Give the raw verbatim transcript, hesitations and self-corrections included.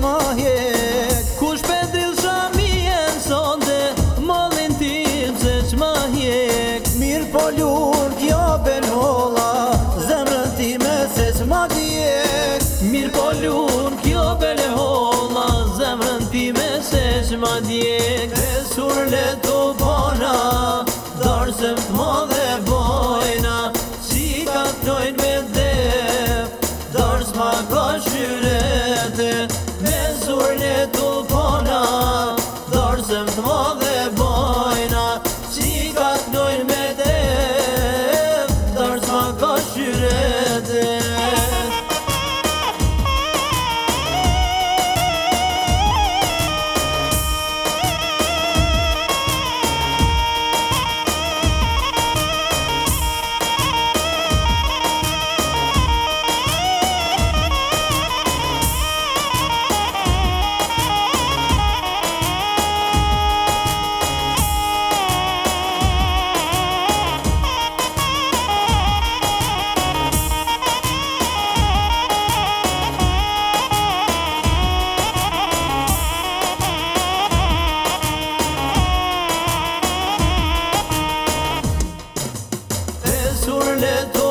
ma hjek. Kush pe dilsha mien sonde, mollin tim se qma hjek. Mirë po lur t'jo ben holla, zemrën time se qma djek. Mirë po lun kjo bele holla, zemrën time se qma djek. E surle t'u bona, darsëm t'madhe bojna, Qika t'nojnë me dep, dars ma ka shyrete. me surle t'u pona, Darsëm t'madhe bojna, qika t'nojnë me dep, dars ma ka shyrete. surle t'u